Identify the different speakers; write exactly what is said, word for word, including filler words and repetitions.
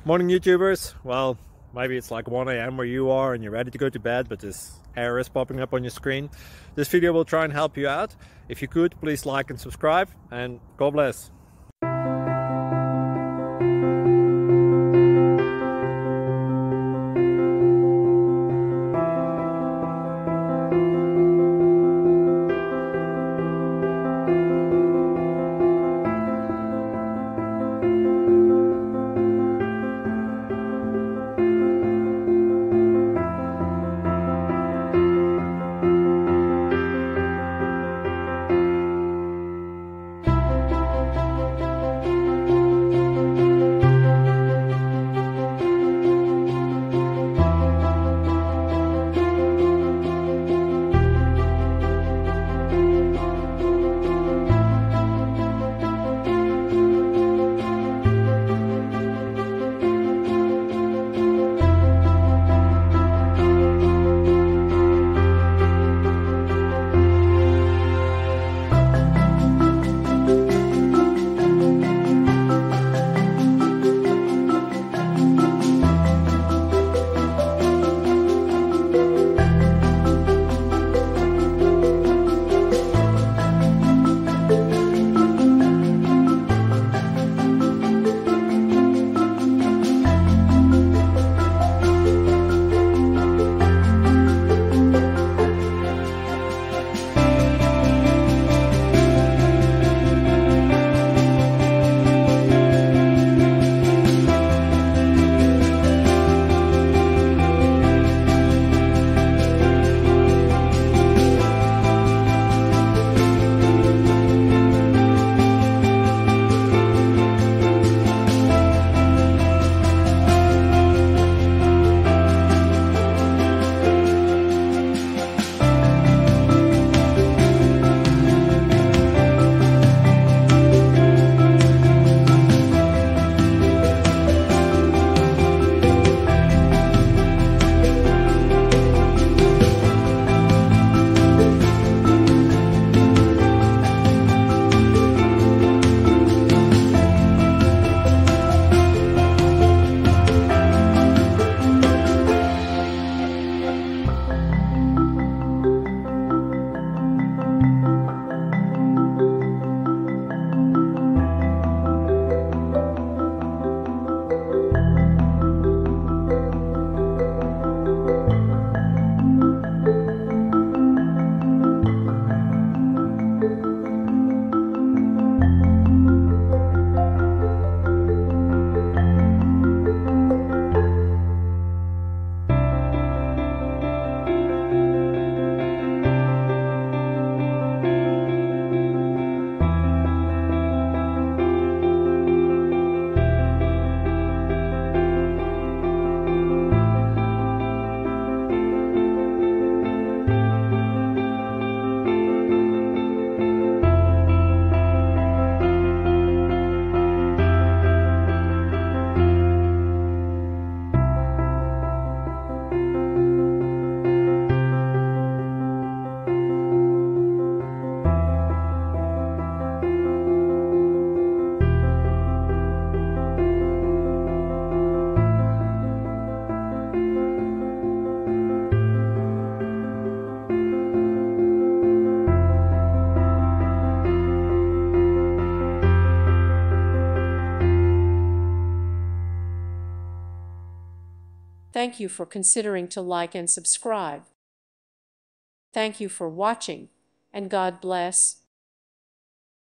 Speaker 1: Morning YouTubers. Well, maybe it's like one A M where you are and you're ready to go to bed, but this error is popping up on your screen. This video will try and help you out. If you could, please like and subscribe, and God bless.
Speaker 2: Thank you for considering to like and subscribe. Thank you for watching, and God bless.